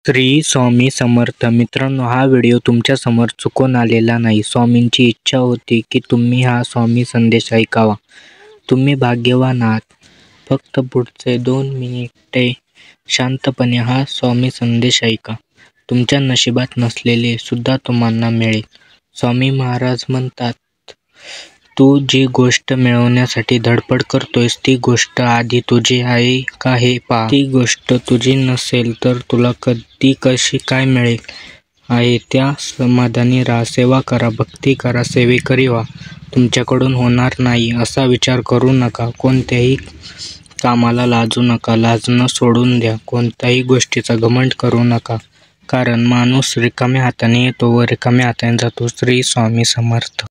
श्री स्वामी समर्थ. मित्रांनो, हा व्हिडिओ तुमच्या समोर चुकून आलेला नाही. स्वामींची इच्छा होती की तुम्ही हा स्वामी संदेश ऐकावा. तुम्ही भाग्यवान आहात. फक्त पुढचे 2 मिनिटे शांतपणे हा स्वामी संदेश ऐका. तुमच्या नशिबात नसलेले सुद्धा तुम्हाला मिळेल. स्वामी महाराज म्हणतात, तू जी गोष्ट मिळवण्यासाठी धडपड करतोयस ती गोष्ट आधी तुझी आहे का हे पहा. ती गोष्ट तुझी नसेल तर तुला कधी कशी काय मिळेल आहे त्या समाधानी राहा. सेवा करा, भक्ती करा, सेवेकरी व्हा. तुमच्याकडून होणार नाही असा विचार करू नका. कोणत्याही कामाला लाजू नका. लाजणं सोडून द्या. कोणत्याही गोष्टीचा घमंड करू नका. कारण माणूस रिकाम्या हाताने येतो व रिकाम्या हाताने जातो. श्री स्वामी समर्थ.